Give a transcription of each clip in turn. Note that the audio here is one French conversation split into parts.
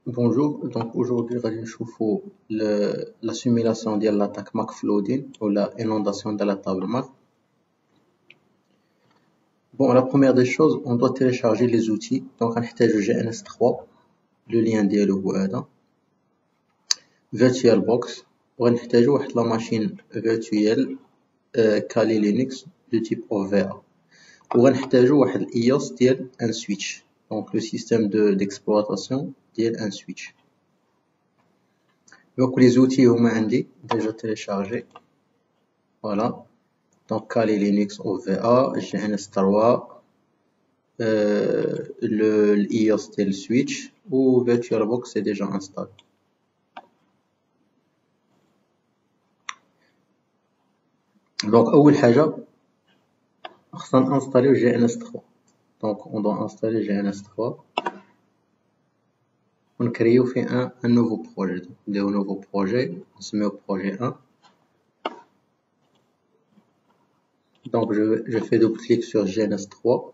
Bonjour, donc aujourd'hui غادي نشوفوا la simulation ديال l'attaque McFlooding ou la inondation de la table Mac. Bon, la première des choses, on doit télécharger les outils. Donc غنحتاجو GNS3, le lien ديالو هو هذا. VirtualBox, وغنحتاجو واحد la machine virtuelle Kali Linux de type OVA. وغنحتاجو واحد EOS ديال un switch. Donc le système d'exploitation ديال un switch. Donc les outils هما عندي déjà téléchargés. Voilà. Donc Kali Linux OVA, GNS3, le EOS ديال switch ou VirtualBox c'est déjà installé. Donc أول حاجة خصنا installer GNS3. Donc on doit installer GNS3. On crée un nouveau projet. Un nouveau projet, on se met au projet 1. Donc je fais double clic sur GNS3.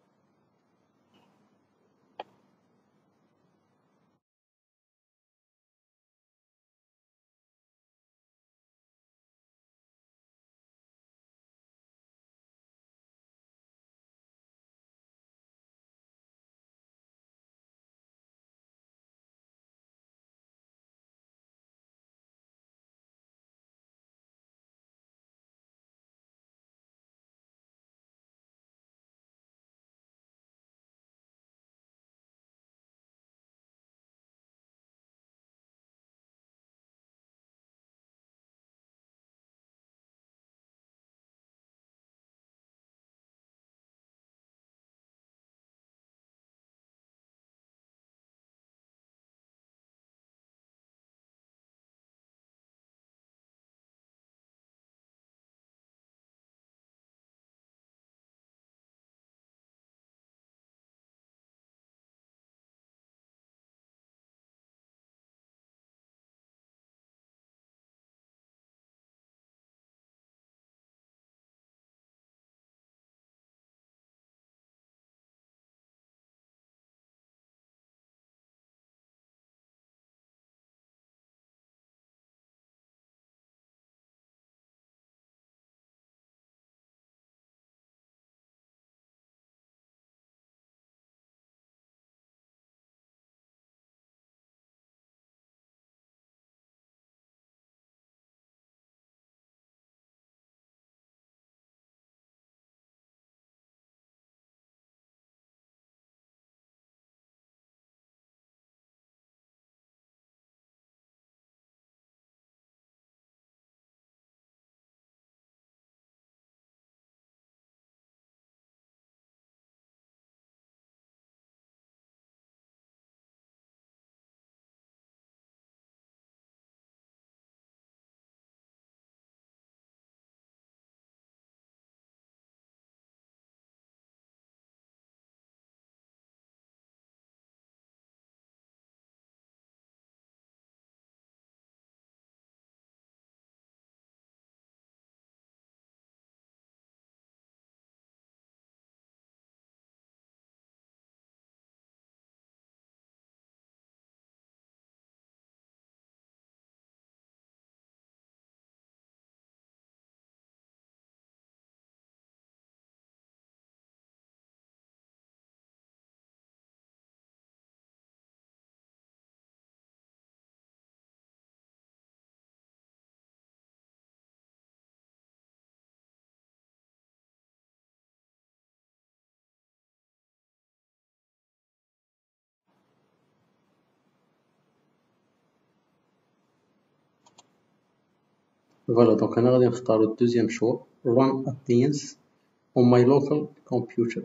Voilà, donc on a installé le deuxième choix, Run Appliance on my local computer.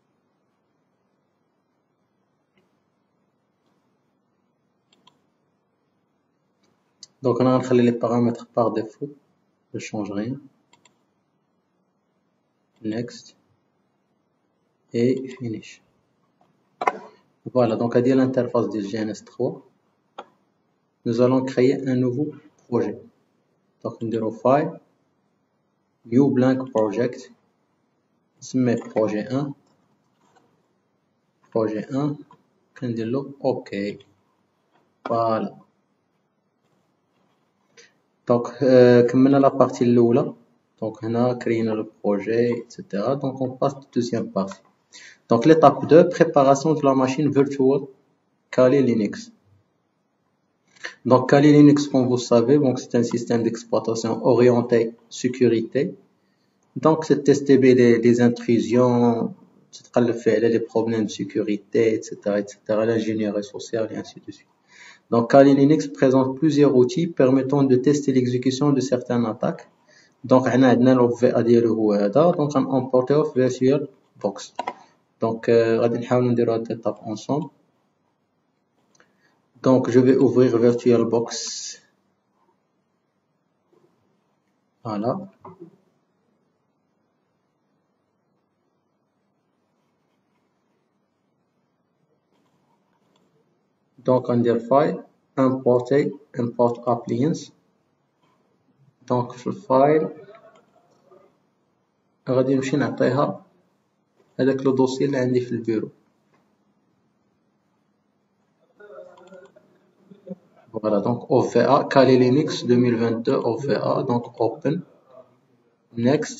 Donc on a installé les paramètres par défaut, je ne change rien. Next et finish. Voilà, donc à dire l'interface de GNS3, nous allons créer un nouveau projet. Donc on dit File, New Blank Project, c'est projet 1, on dit OK. Voilà. Donc, كملنا la partie الأولى. Donc, هنا créer le projet, etc. Donc, on passe à la deuxième partie. Donc, l'étape 2, préparation de la machine virtual Kali Linux. Donc, Kali Linux, comme vous savez, donc c'est un système d'exploitation orienté sécurité. Donc, c'est tester les intrusions, les problèmes de sécurité, etc., etc., l'ingénierie sociale et ainsi de suite. Donc, Kali Linux présente plusieurs outils permettant de tester l'exécution de certaines attaques. Donc, on a l'OVA ديالو هذا. Donc, on emporte au virtual box. Donc, غادي نحاول نديرو هاد l'étape ensemble. Donc, je vais ouvrir VirtualBox. Voilà. Donc, under file, importer, import appliance. Donc, في الفايل غادي نمشي نعطيها هذاك لو دوسي اللي عندي في البيرو. Voilà, donc OVA, Kali Linux 2022 OVA, donc open, next.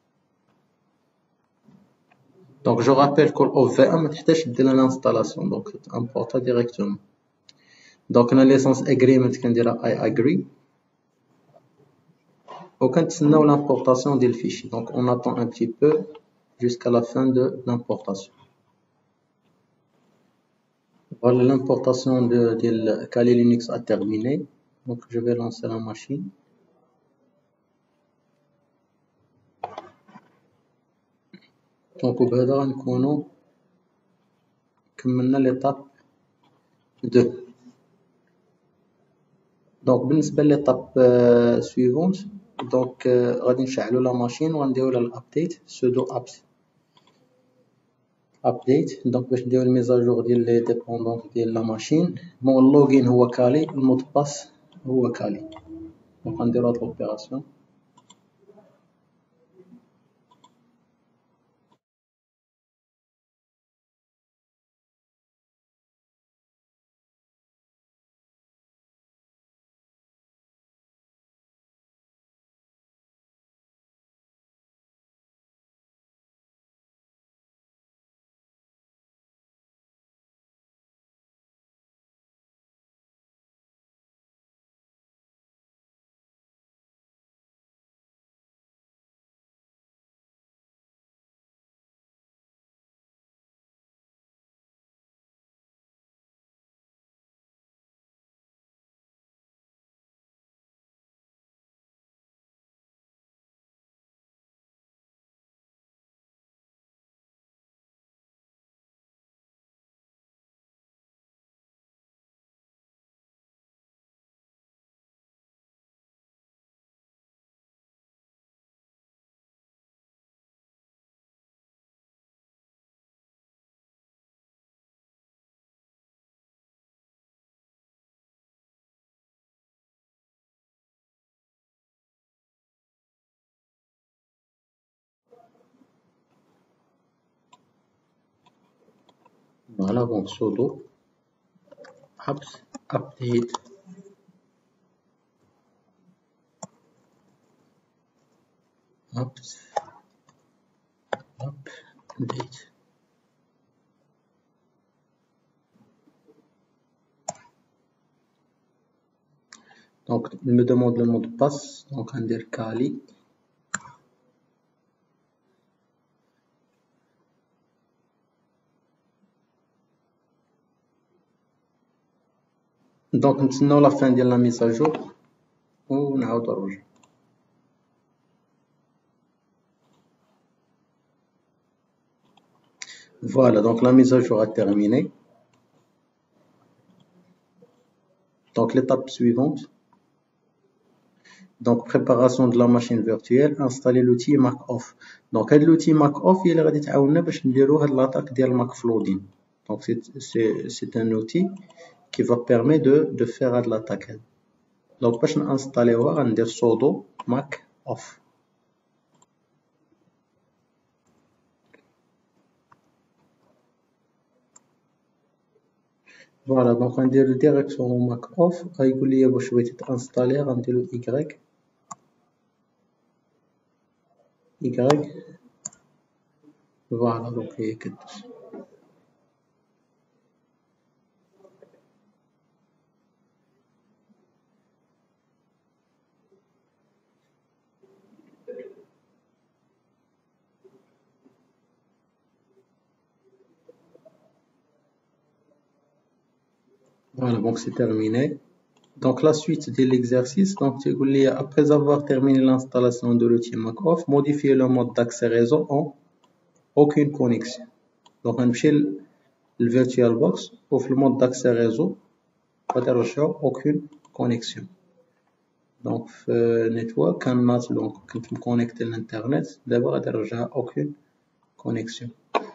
Donc je rappelle que l'OVA ما تحتاجش دير l'installation, donc importe directement. Donc la licence agreement كنديرها I agree. وكنتسناو l'importation ديال الفيشي. Donc on attend un petit peu jusqu'à la fin de l'importation. Voilà, l'importation de Kali Linux a terminé. Donc je vais lancer la machine. Donc وبهذا غنكونو كملنا l'étape 2. Donc بالنسبة l'étape suivante, donc غادي نشعلو la machine وغنديرو لها الابديت sudo apt update. donc باش نديرو الميزاجور ديال لي ديبوندون ديال لا ماشين. بون اللوغين هو كالي، المود باس هو كالي. دونك غنديرو هاد لوبيراسيون. Voilà, donc sudo apt update apt update. Donc il me demande le mot de passe, donc on dit Kali. Donc نتسناو la fin ديال la mise à jour ونعاودو نرجعو. Voilà, donc la mise à jour a terminé. Donc l'étape suivante, donc préparation de la machine virtuelle, installer l'outil MacOff. Donc l'outil MacOff il غادي تعاوننا باش نديرو هاد l'attaque ديال MacFlooding. Donc c'est un outil qui va permettre de faire هاد l'attaque. Donc باش نانستاليوها غندير sudo MacOff. فوالا دونك غندير ديريكتومون ماك اوف، غيقول لي واش بغيتي تانستالي، غنديرو ايكغيك فوالا دونك هي كدوز. Voilà, donc c'est terminé. Donc la suite de l'exercice, donc tu dis après avoir terminé l'installation de l'outil MacOff, modifier le mode d'accès réseau en aucune connexion. Donc on va le VirtualBox ou le mode d'accès réseau, pas de aucune connexion. Donc network canal, donc quand me connecter à l'internet, d'abord aucune connexion.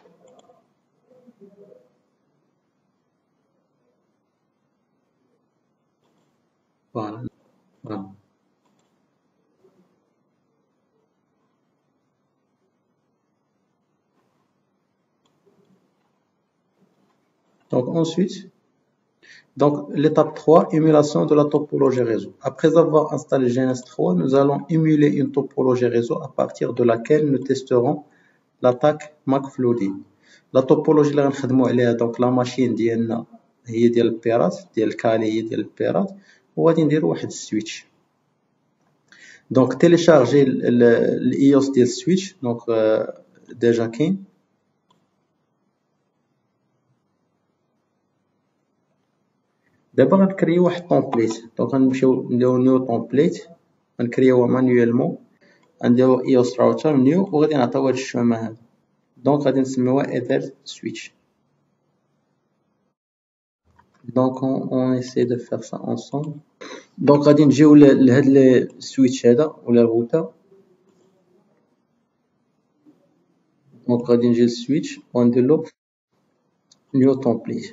Voilà. Voilà. Donc ensuite, donc l'étape 3, émulation de la topologie réseau. Après avoir installé GNS3, nous allons émuler une topologie réseau à partir de laquelle nous testerons l'attaque MacFloody. La topologie اللي غنخدموا عليها donc la machine ديالنا هي ديال البيرات ديال كالي هي ديال البيرات، وغادي نديرو واحد السويتش. دونك تيليشارجي الايوس ديال السويتش دونك ديجا كاين. دابا غنكريو واحد طومبليت، دونك غنمشيو نديرو نيو طومبليت، غنكريوها مانيوالمون، غنديرو ايوس راوتر نيو وغادي نعطيو هاد الشومة هذا، دونك غادي نسميوها ايثر سويتش. دونك on essaie de faire ça ensemble. دونك غادي نجيو لهاد السويتش هذا ولا الروتر، دونك غادي نجي للسويتش ونديرلو نيو طومبليت.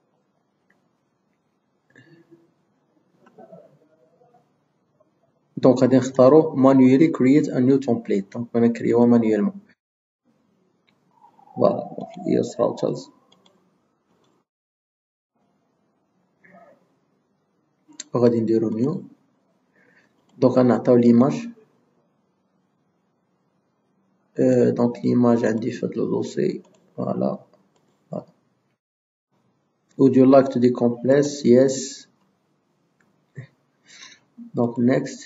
دونك غادي نختارو manually create a new template، دونك غادي نكريوها مانيوالمون. فوالا EOS routers وغادي نديرو نيو، دونك غنعطيو ليماج، دونك ليماج عندي في هاد لو دوسي. فوالا would you like to decompress? Yes. دونك next.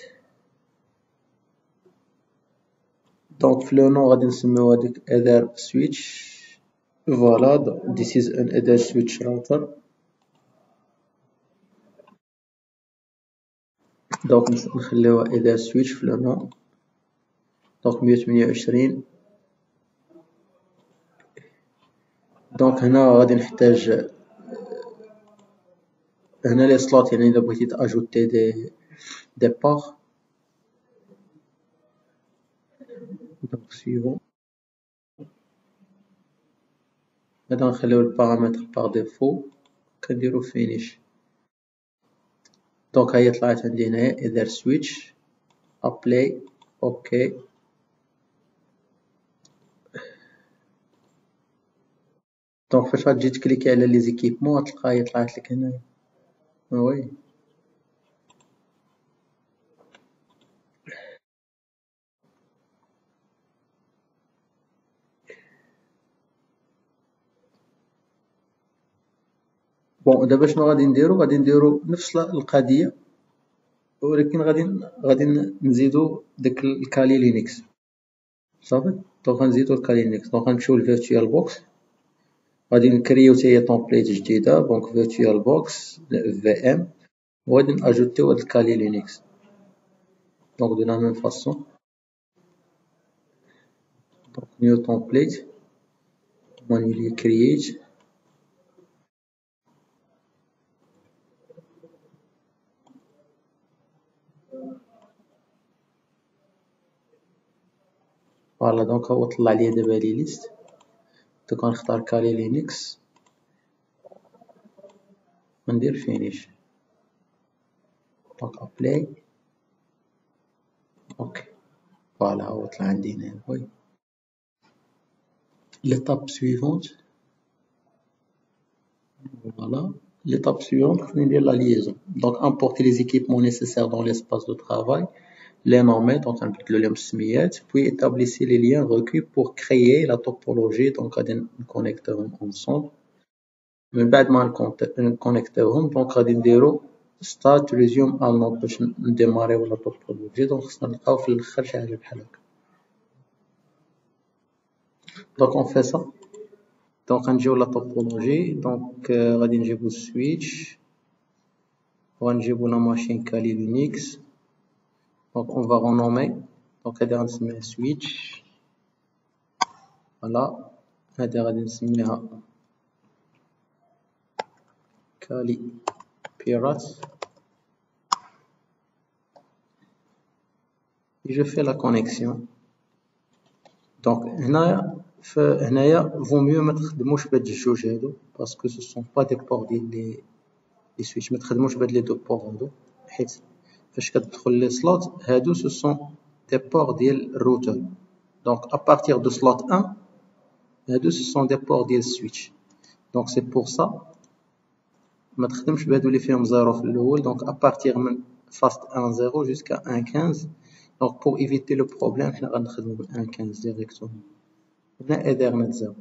دونك في لو نو غادي نسميو هاديك other switch. فوالا this is an other switch router. دونك نخليوها other switch في لو نو، دونك 128. دونك هنا غادي نحتاج هنا لي سلوت، يعني الا بغيتي تاجوتي دي باغ. دونك سيفون، هذا نخليو البارامتر باغ ديفو، كنديرو فينيش. دونك هي طلعت عندي هنايا ايذر سويتش ابلاي اوكي. دونك فاش غتجي تكليكي على لي زيكيبمون غتلقاها هي طلعت لك هنايا. وي بون دابا شنو غادي نديرو؟ غادي نديرو نفس القضيه، ولكن غادي نزيدو داك الكالي لينكس صافي. دونك غنزيدو الكالي لينكس، دونك غنمشيو للفيرتوال بوكس، غادي نكريو حتى هي طومبليت جديده، دونك فيرتوال بوكس في ام، وغادي ناجوتيو هاد الكالي لينكس. دونك دو لا ميم فاصون، دونك نيو طومبليت مانيولي كرييت. فوالا دونك هو طلع لي دابا لي ليست، دونك غنختار كالي لينكس وندير فينيش، دونك ابلاي اوكي. فوالا هو طلع عندي هنا. وي l'étape suivante، voilà L'étape suivante, c'est la liaison. Donc, importer les équipements nécessaires dans l'espace de travail, les nommer, donc le lien puis établissez les liens requis pour créer la topologie, donc connecteurs ensemble. من بعد ما نكونيكتيوهم دونك غادي نديرو start resume alnode باش نديماريو لا توبولوجي. دونك خصنا نلقاو في الاخر شي حاجه بحال هكا. دونك اون في سا. دونك غنجيو لا توبولوجي. دونك غادي نجيبو السويتش وغنجيبو لا ماشين كالي لينكس. دونك اون فا رونومي. دونك هادي غنسميها سويتش. فوالا هادي غادي نسميها كالي بيرات. et je fais la connexion. Donc هنايا vaut mieux ما تخدموش بهاد الجوج هادو parce que ce sont pas des ports ديال لي سويتش. ما تخدموش بهاد لي دو بور هادو حيت فاش كتدخل لي سلوت هادو ce sont des ports ديال الروتر. donc à partir de slot 1 هادو ce sont des ports ديال السويتش. donc c'est pour ça ما تخدمش بهادو اللي فيهم 0 في الاول. donc à partir من fast 1.0 jusqu'à 1.15. donc pour éviter le problème حنا غنخدمو بال 1.15 directement. هنا Ethernet 0.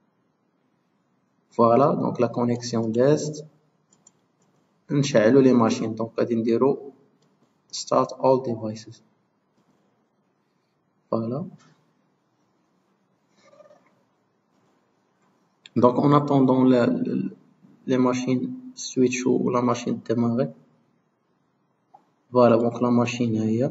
voilà donc la connexion d'est. نشعلو لي ماشين. donc غادي نديرو start all devices. voilà donc en attendant les machines switch ou la machine démarrer. voilà donc la machine هي.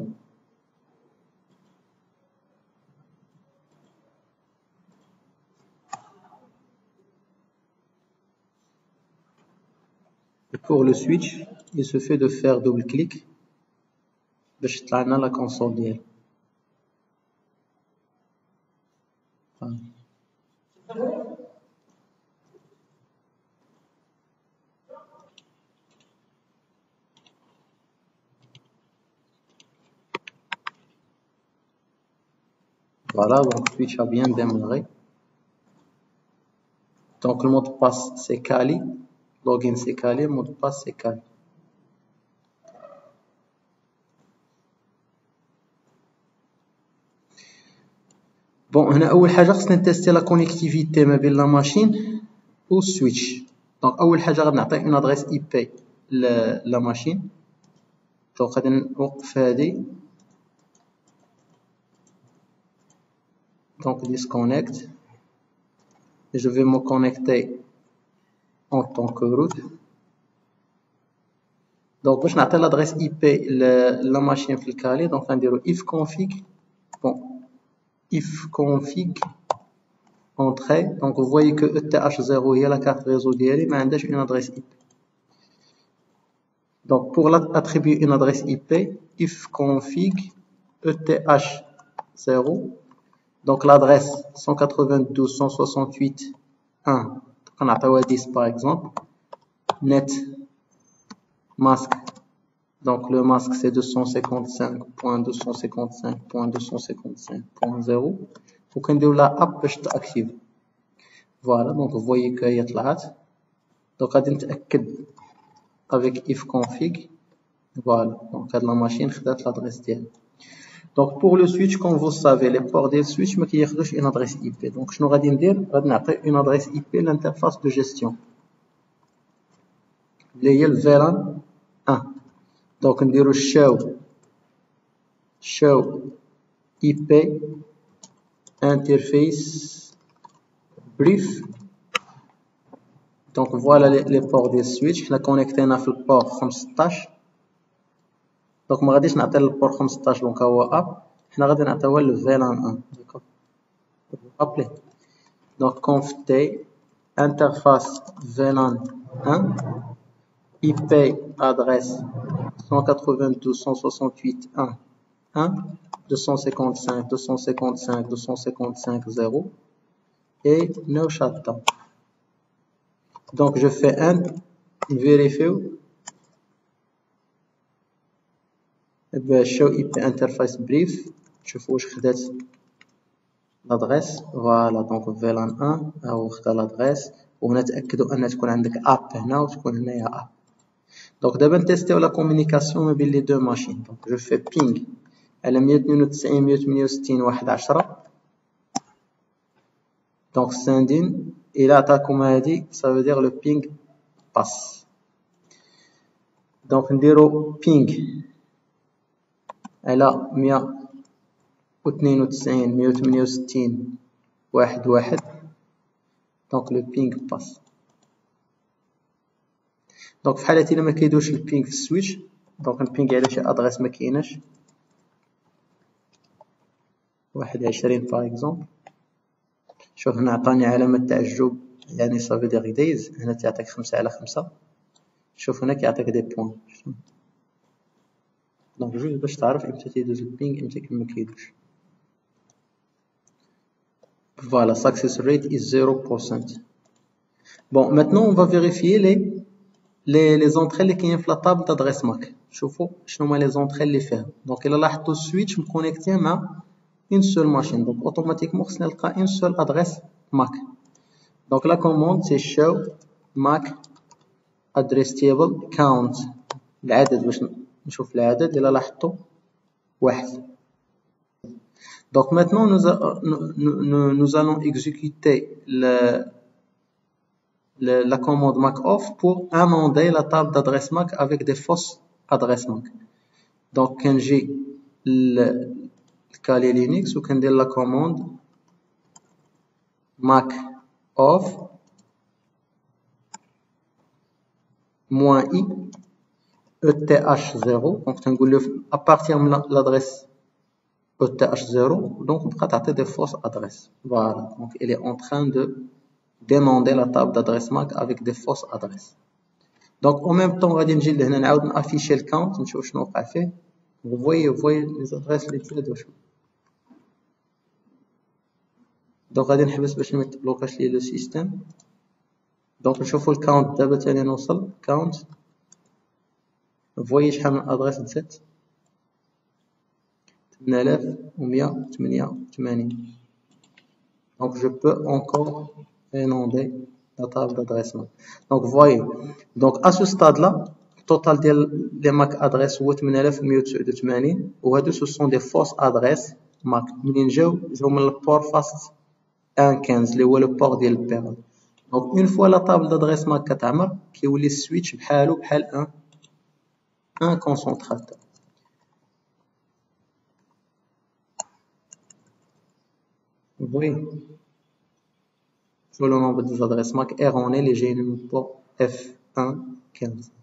et pour le switch il se fait de faire double clic باش تطلع لنا la console ديالو. voilà donc switch a bien démarré. donc le mot de passe c'est Kali. login c'est Kali. mot de passe c'est Kali. bon هنا اول حاجه خصنا نتيستي لا كونيكتيفيتي ما بين لا ماشين و السويتش. دونك اول حاجه غادي نعطي اون ادريس اي بي لا ماشين. دونك غادي نوقف هادي. donc disconnect. je vais me connecter en tant que root. donc باش نعطي l'adresse IP la machine في الكالي. donc غنديرو if config. bon if config entrée. donc vous voyez que ETH0 هي la carte réseau ديالي ما عندهاش une adresse IP. donc pour attribuer une adresse IP if config ETH0. donc l'adresse 192.168.1 غنعطيوها 10 par exemple. net masque. donc le masque c'est 255.255.255.0 وكنديرو لها اب باش تاكتيف. voilà donc vous voyez que هي طلعت. donc غادي نتاكد avec if config. voilà donc هاد لا ماشين خدات l'adresse ديالها. donc pour le switch comme vous savez les ports ديال switch ما كياخذوش une adresse IP. donc شنو غادي ندير؟ غادي نعطي une adresse IP l'interface de gestion اللي هي الفيران 1. donc نديرو show IP interface brief. donc voilà les ports ديال switch. حنا كونيكتينا في البور 15. donc ما غاديش نعطي للبور 15 دونك هو اب. حنا غادي نعطيوها للفيلان 1. داكوغ ابلي. donc conft interface VLAN 1 IP adresse 192.168.1 255.255.255.0 et no shutdown. donc je fais un vérifie show IP interface brief. شوفوا واش خدات l'adresse. voilà donc VLAN 1 او خدا l'adresse ونتأكدوا أن تكون عندك اب هنا وتكون هنايا اب. دونك دابا نتيستيو لا كومونيكاسيون ما بين لي دو ماشين. دونك جو في بينغ على 192 168 واحد 10. دونك ساندين إلا عطاكم هادي ça veut dire le ping passe. دونك نديرو بينغ على 192 168 واحد 1. دونك لو بينغ باس. دونك في حالة إلا ما كيدوش البينغ في السويتش، دونك نبينغ على شي أدغيس ما كايناش 21 باغ اكزومبل. شوف هنا عطاني علامة تعجب، يعني صافي دير دايز. هنا تيعطيك 5 على 5. شوف هنا كيعطيك دي بوان. دونك جوج باش تعرف امتى تيدوز البينغ امتى ما كيدوش. Voilà, success rate is 0%. Bon, maintenant on va vérifier les entrées اللي كاينين في la table d'adresse MAC. شوفوا شنو هما les entrées اللي فيها. دونك الا لاحظتوا السويتش مكونيكتي مع une seule machine, donc automatiquement خصنا نلقى une seule adresse MAC. donc la commande c'est show MAC address table count العدد باش نشوف العدد. الا لاحظتوا واحد. donc maintenant nous allons exécuter la commande MACOFF pour amender la table d'adresse MAC avec des fausses adresses MAC. donc كنجي كالي لينكس وكندير لا كوموند ماك اوف موان اي او تي اش 0. دونك تنقول له ابارتير من لادريس او تي اش 0. دونك بقى تعطي دي فوس ادريس. فوالا دونك il est en train de demander la table d'adresse MAC avec des fausses adresses. donc en même temps غادي نجي لهنا نعاود نافيشي الكاونت نشوف شنو وقع فيه. voyez les adresses اللي تزادوا. دونك غادي نحبس باش ما يتبلوكاش لي لو سيستيم. دونك نشوفوا الكاونت دابا تاني نوصل كاونت. فويي شحال من ادريس تزاد 8188. دونك جو بو encore inonder la table d'adresse MAC. donc voyez donc à ce stade là التوتال ديال لي ماك ادريس هو 8189 وهادو سو سون دي فوس ادريس ماك. منين جاو من البور فاست 1.15 اللي هو لو بور ديال البيرود. دونك اون فوا لا طابل دادريس ماك كتعمر كيولي السويتش بحالو بحال ان كونسونطراتور. وي شو لو نومبر ديال adresses MAC erroné اللي جايين من بور F1.15.